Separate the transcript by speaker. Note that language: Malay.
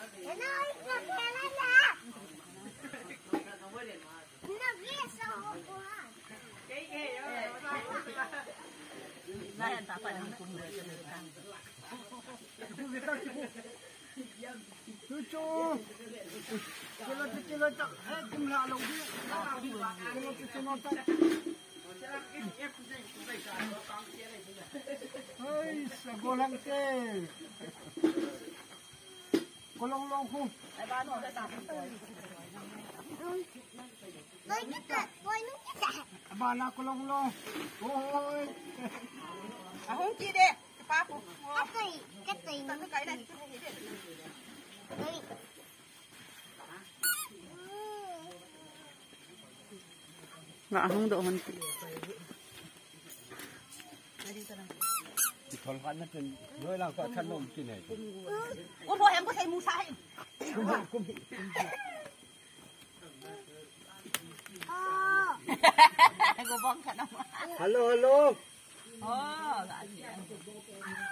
Speaker 1: Nah, entah apa yang hukum dia kan.
Speaker 2: Cucu, kilo tak, kumlah lagi. Kilo cucu notak. Hei, segolang ke. Kolong longku. Bana kolong long. Oi.
Speaker 1: Ahong chi deh, papu.
Speaker 3: Cái tiền
Speaker 1: Tao cái đây.
Speaker 4: Nggak ahong do hanti.
Speaker 2: Thằng khăn nó trên nơi nào có khăn nôm trên này.
Speaker 1: Ủa thôi em có thấy musa hay? Gue bong kan.
Speaker 2: Halo, halo.
Speaker 1: Oh,